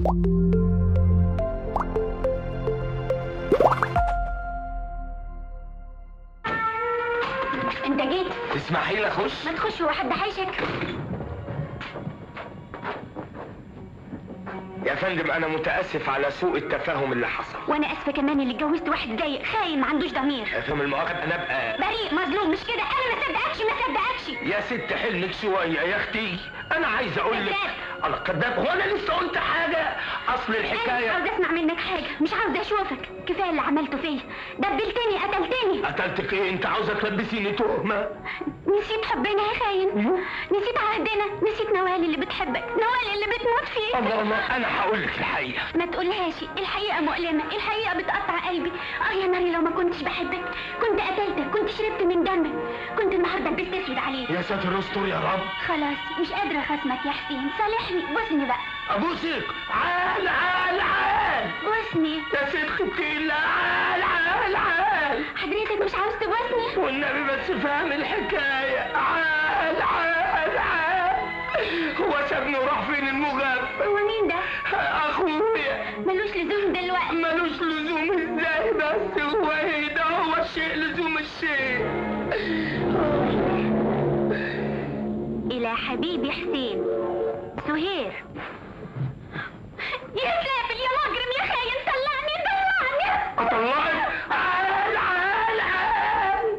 انت جيت؟ تسمحي لي اخش؟ ما تخش، هو حد حيشك؟ يا فندم انا متاسف على سوء التفاهم اللي حصل. وانا اسفه كمان اللي اتجوزت واحد ضايق خاين ما عندوش ضمير. افهم المؤاخذة انا ابقى بريء مظلوم مش كده؟ انا ما صدقكش. يا ست حلمك شويه يا اختي. انا عايز اقول لك انا كذاب. هو انا لسه قلت حاجه؟ اصل الحكايه انا مش عاوز اسمع منك حاجه، مش عاوز اشوفك. كفايه اللي عملته فيا، دبلتني قتلتني. قتلتك ايه؟ انت عاوزه تلبسيني تهمه؟ نسيت حبنا يا خاين، نسيت عهدنا، نسيت نوال اللي بتحبك، نوال اللي بتموت فيك. الله انا هقول لك الحقيقه. ما تقولهاش، الحقيقه مؤلمه، الحقيقه بتقطع قلبي. يا ناري لو ما كنتش بحبك كنت قتلتك، كنت شربت من دمك، كنت النهارده لبست اسود عليك. يا ساتر استر يا رب. خلاص مش قادره اخصمك يا حسين، صالحني، بوسني بقى. ابوسك. عال عال عال. بوسني يا ست ختي. عال عال عال. حضرتك مش عاوز تبوسني؟ والنبي بس فاهم الحكايه. عال عال عال. هو سابني وراح فين المغفل؟ هو مين ده؟ اخويا. ملوش لزوم دلوقتي. ملوش لزوم ازاي بس؟ هو ايه ده؟ هو الشيء لزوم الشيء. الى حبيبي حسين. سهير. يا سافل يا مجرم يا خاين، طلعني. اطلعك؟ عال عال عال.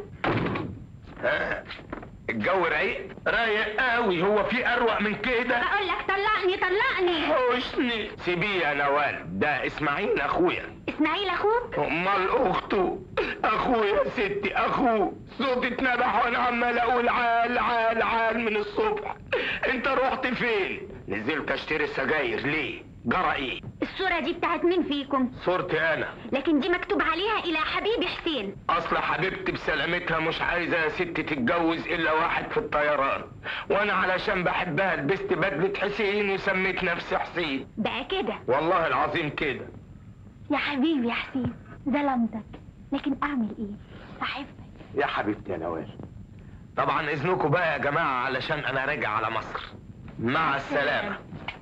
الجو رايق؟ رايق قوي. هو في اروق من كده؟ بقول لك طلقني. حسني. سيبيه يا نوال، ده اسماعيل اخويا. اسماعيل اخوك؟ امال اخته. اخويا يا ستي، اخوه. صوتي اتنبح وانا عمال اقول عال عال عال من الصبح. انت رحت فين؟ نزلت اشتري سجاير. ليه؟ جرى ايه؟ الصورة دي بتاعت مين فيكم؟ صورتي انا. لكن دي مكتوب عليها الى حبيبي حسين. اصل حبيبتي بسلامتها مش عايزه يا ستي تتجوز الا واحد في الطيران، وانا علشان بحبها لبست بدله حسين وسميت نفسي حسين. بقى كده؟ والله العظيم كده. يا حبيبي يا حسين، ظلمتك، لكن اعمل ايه؟ بحبك يا حبيبتي يا نوال. طبعا اذنكم بقى يا جماعه علشان انا راجع على مصر. مع السلامه.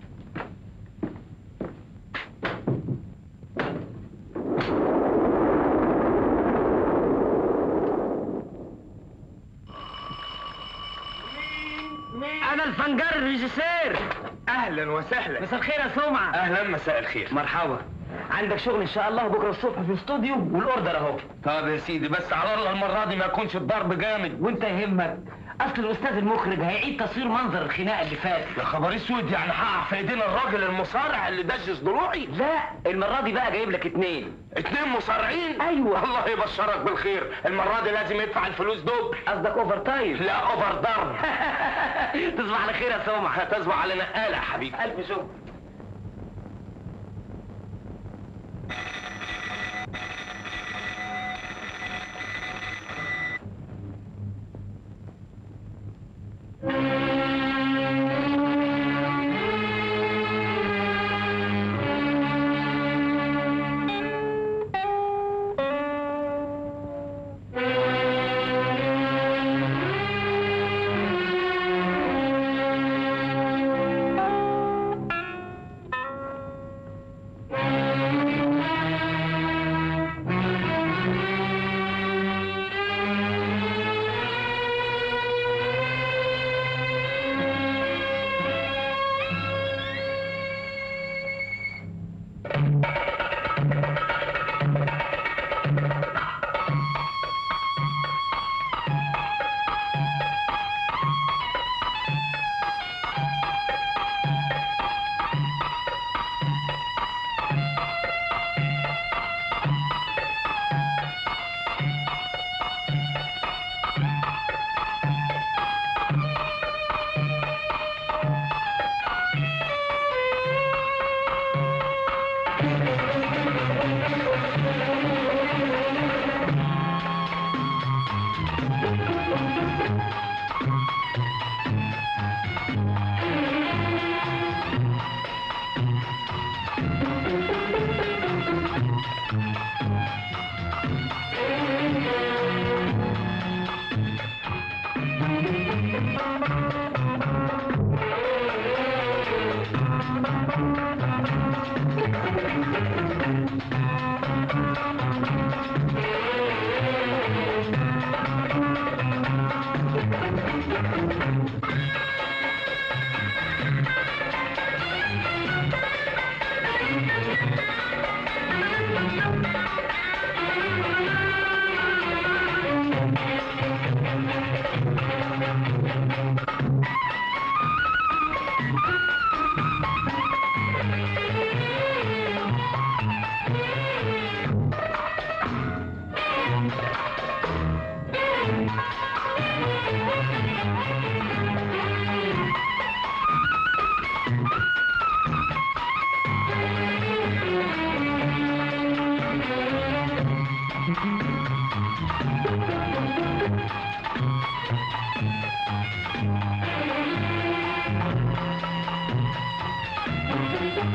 أنا الفنجر الريجيسير. اهلا وسهلا. مساء الخير يا سمعة. اهلا مساء الخير. مرحبا. عندك شغل إن شاء الله بكرة الصبح في الاستوديو والأوردر أهو. طب يا سيدي بس على الله المره دي ما يكونش الضرب جامد. وأنت يهمك، أصل الأستاذ المخرج هيعيد تصوير منظر الخناقة اللي فات. يا خبر اسود، يعني هقع في ايدين الراجل المصارع اللي دشش ضلوعي؟ لا، المرة دي بقى جايب لك 2. 2 مصارعين؟ أيوة. الله يبشرك بالخير. المره دي لازم يدفع الفلوس دول. قصدك أوفر تايم؟ لا اوفر ضرب. تصبح على خير يا سمعة. هتصبح على نقاله يا حبيبي. ألف شكر.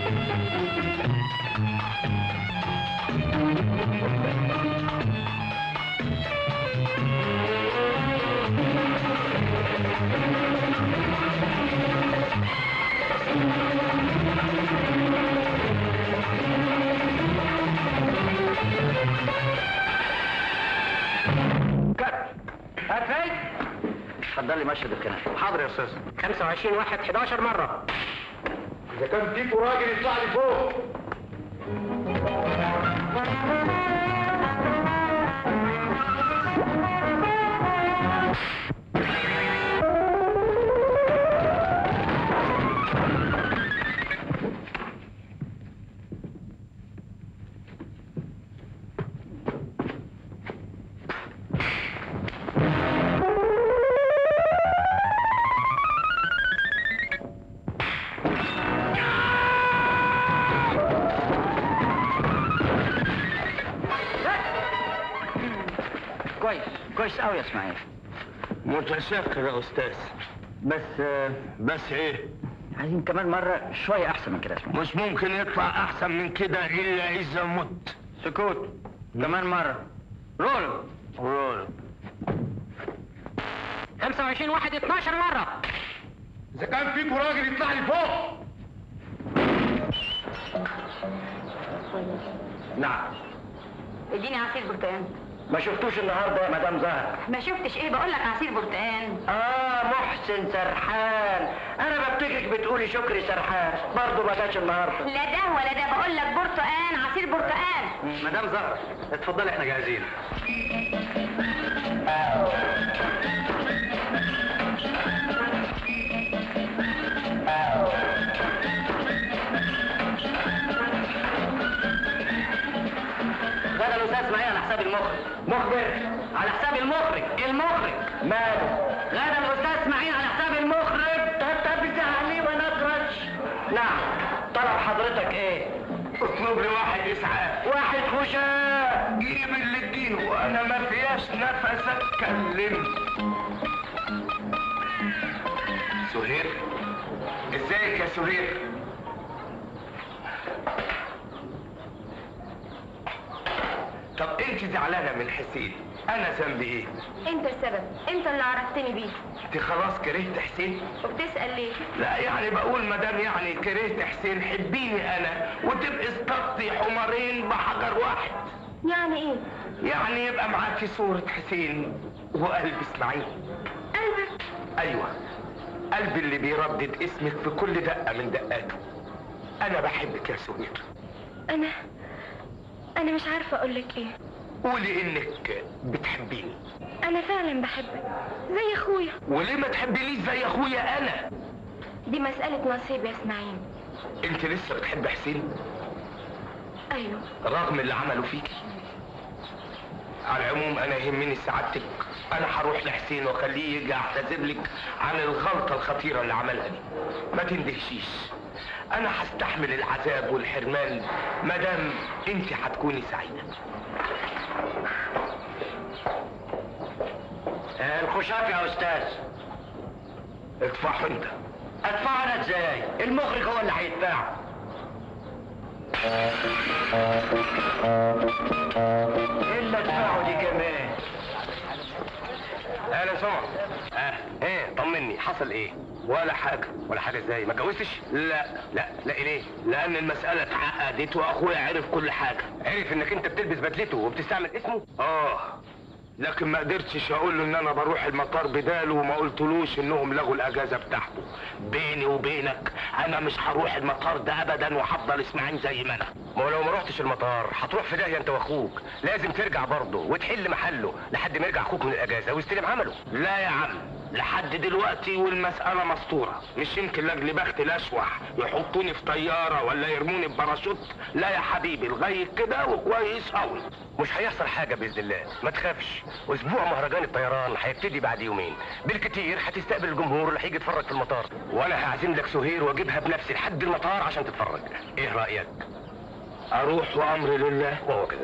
اتفضل لي مشهد الكنافه. حاضر يا استاذ. 25 واحد 11 مره. اذا كان فيكوا راجل يطلع لي فوق. كويس قوي يا اسماعيل. متشكر يا استاذ. بس ايه؟ عايزين كمان مرة شوية أحسن من كده يا اسماعيل. مش ممكن يطلع احسن من كده الا اذا مت. سكوت. كمان مرة. رول. 25 واحد 12 مرة. اذا كان فيكوا راجل يطلع لي فوق. نعم. اديني عصير برتقال. ما شفتوش النهارده يا مدام زهر؟ ما شفتش ايه؟ بقول لك عصير برتقال. محسن سرحان. انا بفتكرك بتقولي شكري سرحان، برضه ما جاش النهارده. لا ده ولا ده، بقول لك برتقال، عصير برتقال. مدام زهر اتفضلي احنا جاهزين. غدا الاستاذ اسماعيل على حساب المخرج. مخبر على حساب المخرج. ماله؟ غدا الاستاذ اسماعيل على حساب المخرج. طب زعلي وانا اطرش. نعم. طلب حضرتك ايه؟ اطلب لي واحد اسعاف. واحد خشاف. جيب اللي تجيبه، وانا ما فياش نفس اتكلم. سهير، ازيك يا سهير؟ طب انت زعلانه من حسين، انا ذنبي ايه؟ انت السبب، انت اللي عرفتني بيه. انت خلاص كرهت حسين؟ وبتسأل ليه؟ لا يعني بقول مدام يعني كرهت حسين حبيني انا وتبقي اصطدتي حمارين بحجر واحد. يعني ايه؟ يعني يبقى معاكي صورة حسين وقلب اسماعيل. قلبك؟ ايوه، قلبي اللي بيردد اسمك في كل دقة من دقاته. انا بحبك يا سهير. انا مش عارفه اقول لك ايه. قولي انك بتحبيني. انا فعلا بحبك زي اخويا. وليه ما تحبينيش زي اخويا انا؟ دي مسألة نصيب يا اسماعيل. انت لسه بتحب حسين؟ ايوه. رغم اللي عمله فيكي؟ على العموم انا يهمني سعادتك. انا هروح لحسين واخليه يجي اعتذر لك عن الغلطه الخطيره اللي عملها دي. ما تندهشيش، انا هستحمل العذاب والحرمان مادام انت هتكوني سعيده. الخشاف يا استاذ. ادفعه انت. ادفعه انا ازاي؟ المخرج هو اللي هيدفعه. الا ادفعه دي كمان. اهلا سمع. ايه طمني، حصل ايه؟ ولا حاجه. ولا حاجه ازاي؟ ما اتجوزتش؟ لا ليه؟ لان المساله اتعقدت واخويا عرف كل حاجه. عرف انك انت بتلبس بدلته وبتستعمل اسمه؟ لكن ما قدرتش اقول له ان انا بروح المطار بداله، وما قلتلوش انهم لغوا الاجازه بتاعته. بيني وبينك انا مش هروح المطار ده ابدا، وهفضل اسماعيل زي ما انا. ما هو لو ما رحتش المطار هتروح في داهيه انت واخوك. لازم ترجع برضه وتحل محله لحد ما يرجع اخوك من الاجازه ويستلم عمله. لا يا عم، لحد دلوقتي والمسألة مسطورة. مش يمكن لاجل بخت الاشوح يحطوني في طيارة ولا يرموني بباراشوت. لا يا حبيبي، لغاية كده وكويس قوي. مش هيحصل حاجه باذن الله، ما تخافش. اسبوع مهرجان الطيران هيبتدي بعد يومين بالكتير. هتستقبل الجمهور اللي هيجي يتفرج في المطار، وانا هعزم لك سهير واجيبها بنفسي لحد المطار عشان تتفرج. ايه رايك؟ اروح وامري لله. وهو كده.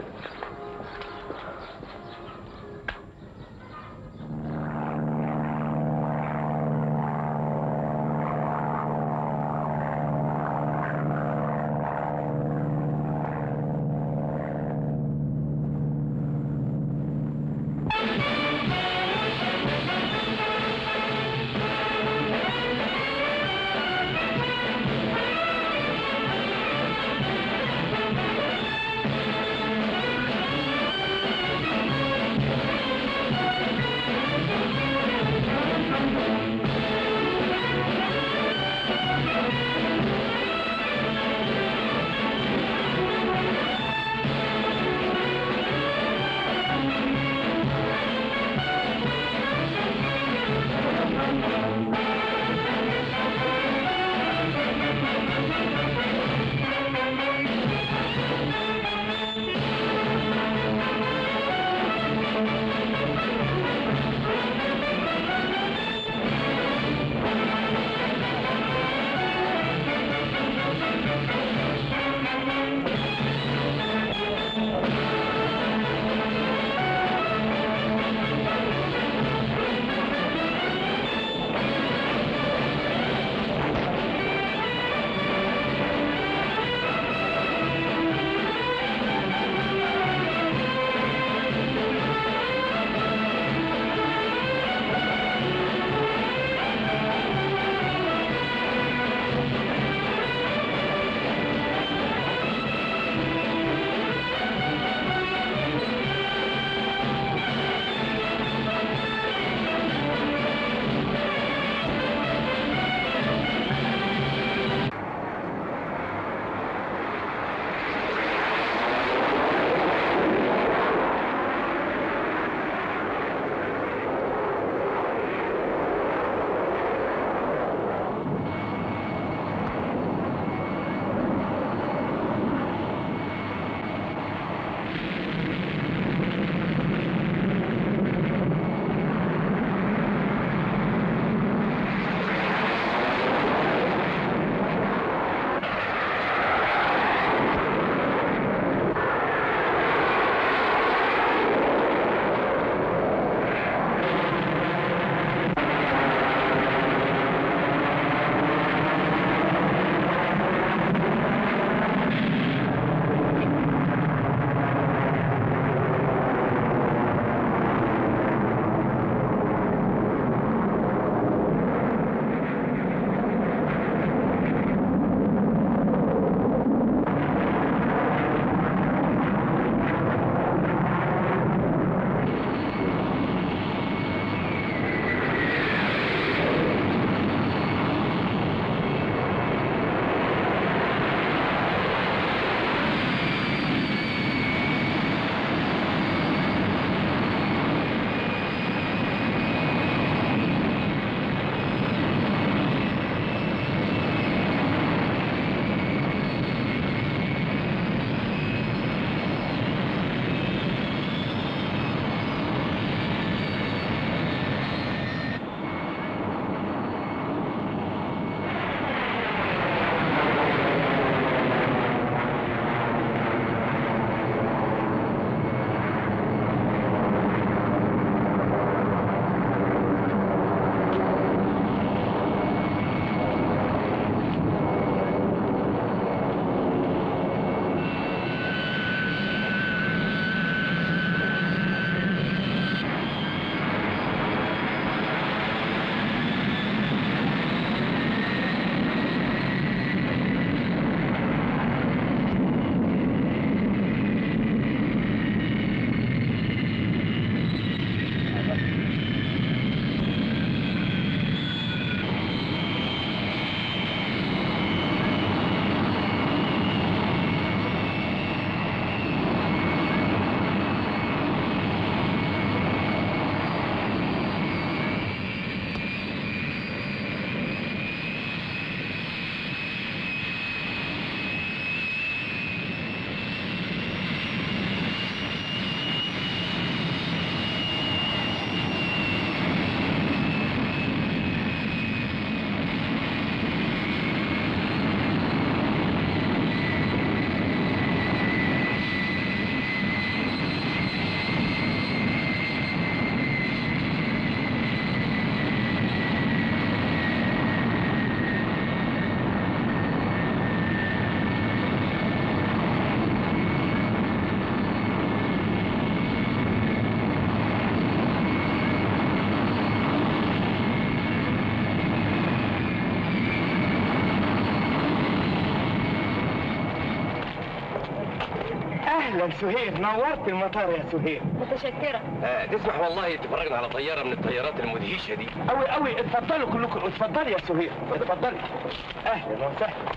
اهلا سهير، نورت المطار يا سهير. متشكرة. تسمح والله تفرجنا على طياره من الطيارات المدهشه دي؟ قوي قوي، اتفضلوا كلكم، اتفضلي يا سهير، اتفضلي. اهلا وسهلا.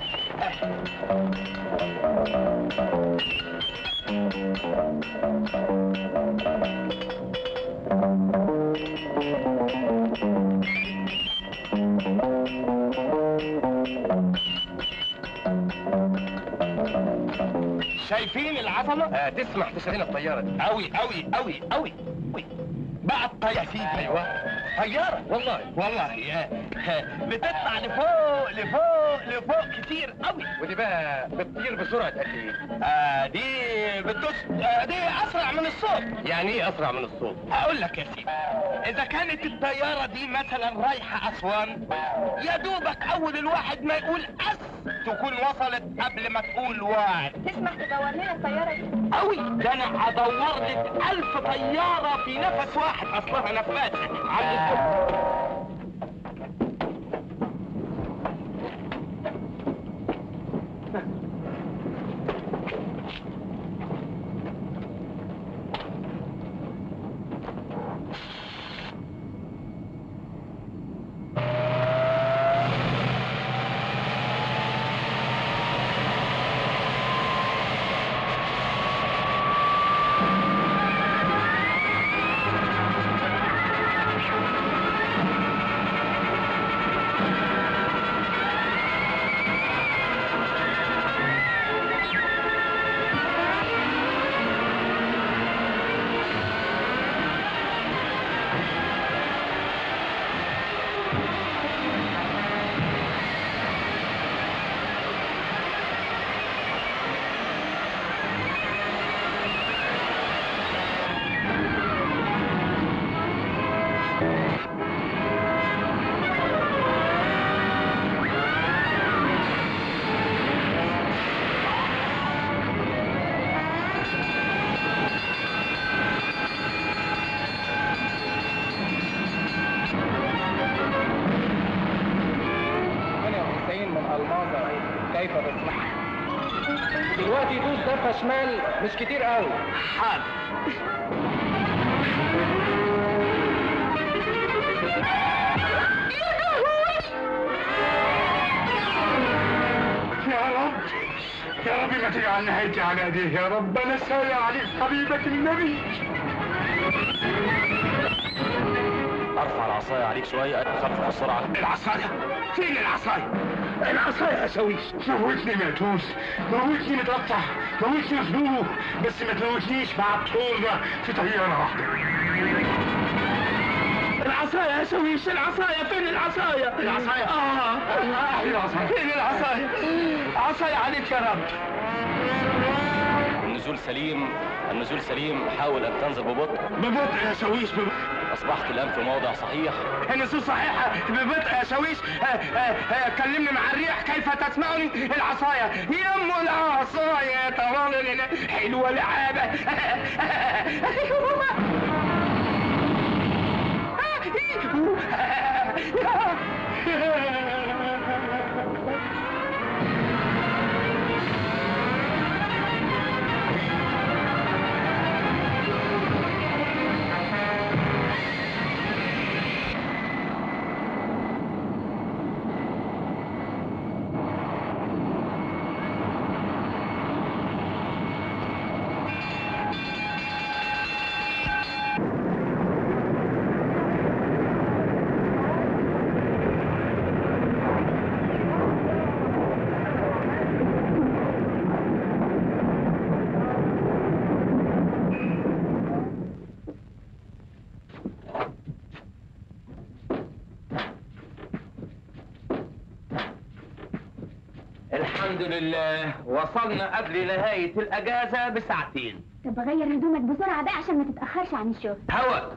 شايفين العظمه؟ تسمح تشغلنا الطياره دي؟ قوي قوي قوي قوي قوي. بقى الطياره سيدي. ايوه طياره والله بتطلع لفوق لفوق لفوق كتير قوي. ودي بقى بتطير بسرعه قد ايه؟ دي دي اسرع من الصوت. يعني ايه اسرع من الصوت؟ هقول لك يا سيدي، اذا كانت الطياره دي مثلا رايحه اسوان، يا دوبك اول الواحد ما يقول تكون وصلت قبل ما تقول واحد. تسمح تدور لنا الطيارة دي؟ قوي، ده انا هدور لك 1000 طياره في نفس واحد، اصلها نفاثه عند الصبح. كيف تصلح؟ دلوقتي يدوس ضربة شمال مش كتير قوي. حاضر. يا رب ما تجعل نهايتي على ايديه يا رب. انا سايع عليك حبيبك النبي. ارفع العصايه عليك شويه، خفف السرعه. العصايه؟ فين العصايه؟ العصايه يا شاويش. موتني ماتوس، موتني متقطع، موتني مخنوق، بس ما تموتنيش مع الطور في طياره واحده. العصايه يا شاويش، العصايه فين العصايه؟ العصايه؟ فين العصايه؟ فين العصايه؟ عصايه عليك يا رب. النزول سليم، النزول سليم. حاول ان تنزل ببطء. ببطء يا شاويش، ببطء. اصبحت الان في موضع صحيح. النزول صحيحه ببطء يا شاويش. كلمني مع الريح كيف تسمعني. العصايه يم العصايه طوال حلوه لعابه. الحمد لله وصلنا قبل نهاية الأجازة بساعتين. طب غير هدومك بسرعة بقى عشان ما تتأخرش عن الشغل. هوا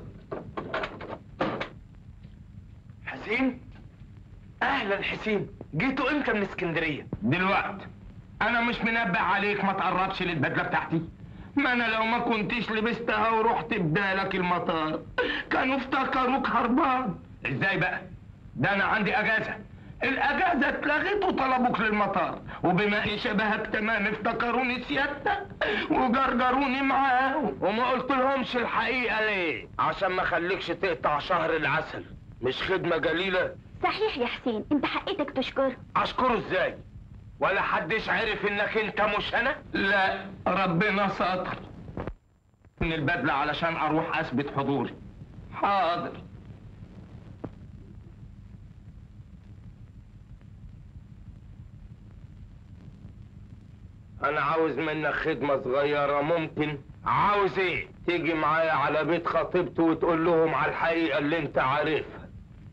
حسين، أهلا حسين. جيتوا إمتى من اسكندرية؟ دلوقتي. أنا مش منبه عليك ما تقربش للبدلة بتاعتي. ما أنا لو ما كنتش لبستها ورحت بدالك المطار كانوا افتكروك هربان. إزاي بقى؟ ده أنا عندي أجازة. الاجازه اتلغت وطلبوك للمطار، وبما ان شبهك تمام افتكروني سيادتك وجرجروني معاهم، وما قلت لهمش الحقيقه ليه؟ عشان ما خليكش تقطع شهر العسل. مش خدمه جليله؟ صحيح يا حسين، انت حقيتك تشكره. اشكره ازاي؟ ولا حدش عرف انك انت مش انا؟ لا، ربنا ستر. من البدله علشان اروح اثبت حضوري. حاضر. انا عاوز منك خدمة صغيرة، ممكن؟ عاوز ايه؟ تيجي معايا على بيت خطيبته وتقول لهم على الحقيقة اللي انت عارفها.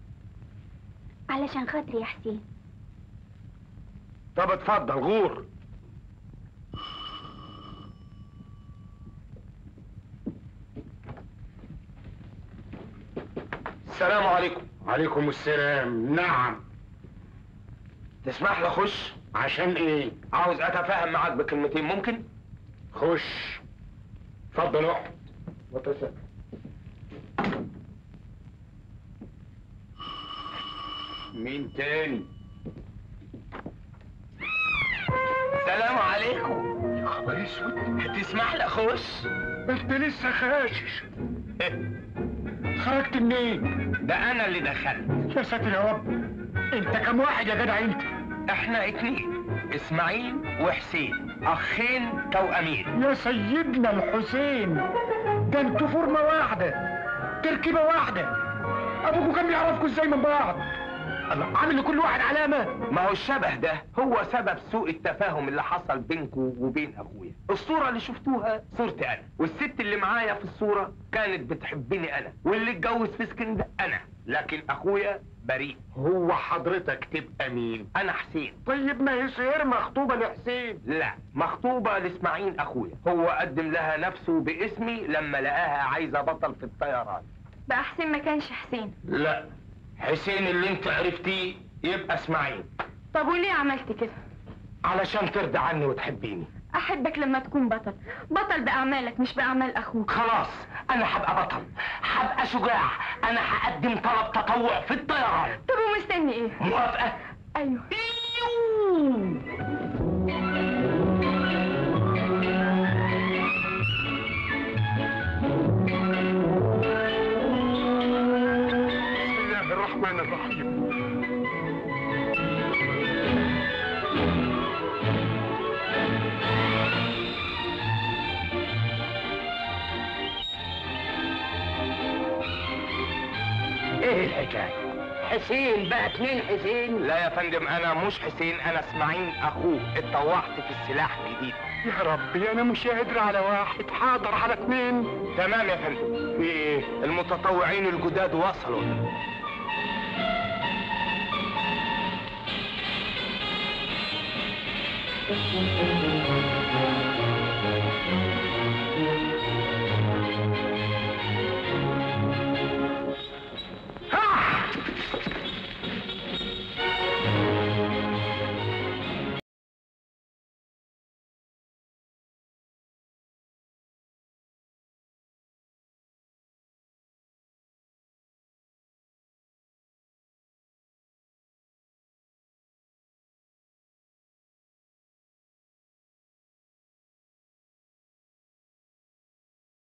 علشان خاطري يا حسين. طب اتفضل غور. السلام عليكم. عليكم السلام. نعم. تسمح لي اخش؟ عشان ايه؟ عاوز اتفاهم معاك بكلمتين، ممكن؟ خش. اتفضل اقعد. متشكر. مين تاني؟ السلام عليكم. يا خبر اسود، تسمح لي اخش؟ انت لسه خاشش. خرجت منين؟ ده انا اللي دخلت. يا ساتر يا رب. انت كم واحد يا جدع انت؟ احنا اتنين، اسماعيل وحسين، اخين توأمين. يا سيدنا الحسين، ده انتوا فورمه واحده، تركيبه واحده. ابوكوا كان بيعرفكوا ازاي من بعض؟ الله، عامل لكل واحد علامه. ما هو الشبه ده هو سبب سوء التفاهم اللي حصل بينكوا وبين اخويا. الصورة اللي شفتوها صورتي انا، والست اللي معايا في الصورة كانت بتحبني انا، واللي اتجوز في اسكندر انا، لكن اخويا بريء. هو حضرتك تبقى مين؟ انا حسين. طيب ما هي سهير مخطوبه لحسين. لا، مخطوبة لاسماعيل اخويا. هو قدم لها نفسه باسمي لما لقاها عايزة بطل في الطيران. بقى حسين ما كانش حسين. لا، حسين اللي انت عرفتيه يبقى اسماعيل. طب وليه عملت كده؟ علشان ترضى عني وتحبيني. احبك لما تكون بطل، بطل باعمالك مش باعمال اخوك. خلاص، انا هبقى بطل، هبقى شجاع، انا هقدم طلب تطوع في الطيران. طب ومستني ايه؟ موافقة؟ ايوه. بسم الله الرحمن الرحيم. ايه الحكاية؟ حسين بقى 2 حسين؟ لا يا فندم، انا مش حسين، انا اسماعيل اخوه، اتطوعت في السلاح جديد. يا ربي، انا مش قادر على واحد، حاضر على 2. تمام يا فندم. في ايه؟ المتطوعين الجداد وصلوا.